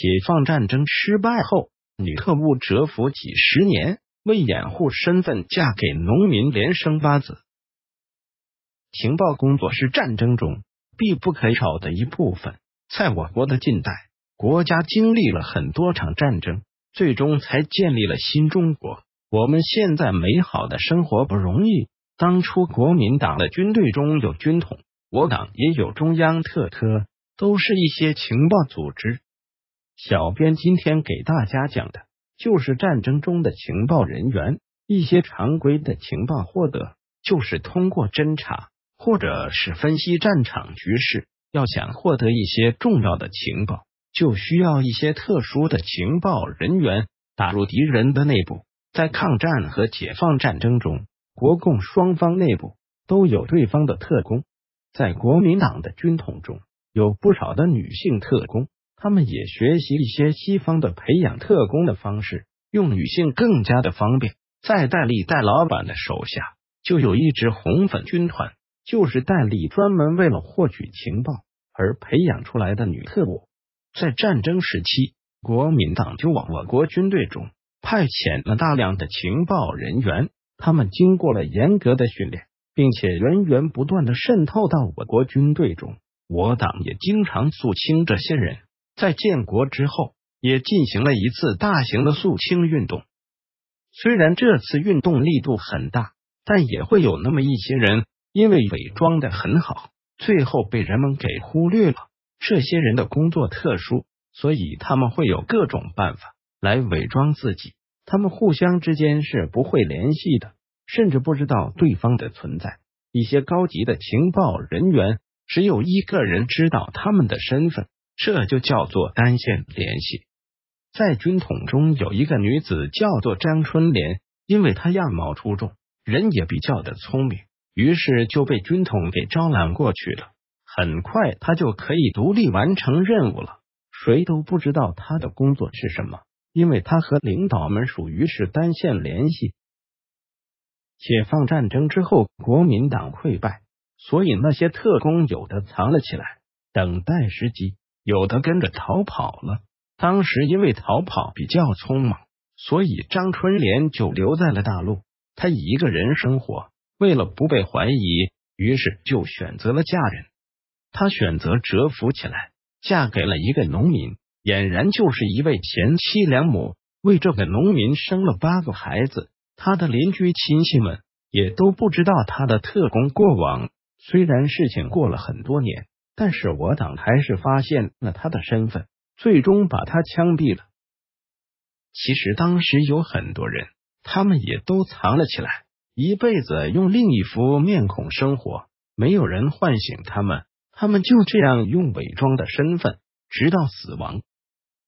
解放战争失败后，女特务蛰伏几十年，为掩护身份嫁给农民连生八子。情报工作是战争中必不可少的一部分。在我国的近代，国家经历了很多场战争，最终才建立了新中国。我们现在美好的生活不容易。当初国民党的军队中有军统，我党也有中央特科，都是一些情报组织。小编今天给大家讲的就是战争中的情报人员。一些常规的情报获得就是通过侦查或者是分析战场局势。要想获得一些重要的情报，就需要一些特殊的情报人员打入敌人的内部。在抗战和解放战争中，国共双方内部都有对方的特工。在国民党的军统中，有不少的女性特工，他们也学习一些西方的培养特工的方式，用女性更加的方便。在戴笠戴老板的手下，就有一支红粉军团，就是戴笠专门为了获取情报而培养出来的女特务。在战争时期，国民党就往我国军队中派遣了大量的情报人员，他们经过了严格的训练，并且源源不断的渗透到我国军队中。我党也经常肃清这些人。在建国之后，也进行了一次大型的肃清运动。虽然这次运动力度很大，但也会有那么一些人因为伪装的很好，最后被人们给忽略了。这些人的工作特殊，所以他们会有各种办法来伪装自己。他们互相之间是不会联系的，甚至不知道对方的存在。一些高级的情报人员只有一个人知道他们的身份，这就叫做单线联系。在军统中有一个女子叫做张春莲，因为她样貌出众，人也比较的聪明，于是就被军统给招揽过去了。很快她就可以独立完成任务了，谁都不知道她的工作是什么，因为她和领导们属于是单线联系。解放战争之后，国民党溃败，所以那些特工有的藏了起来，等待时机，有的跟着逃跑了。当时因为逃跑比较匆忙，所以张春莲就留在了大陆。她一个人生活，为了不被怀疑，于是就选择了嫁人。她选择蛰伏起来，嫁给了一个农民，俨然就是一位贤妻良母，为这个农民生了8个孩子。她的邻居亲戚们也都不知道她的特工过往。虽然事情过了很多年，但是我党还是发现了她的身份，最终把她枪毙了。其实当时有很多人，他们也都藏了起来，一辈子用另一副面孔生活，没有人唤醒他们，他们就这样用伪装的身份直到死亡。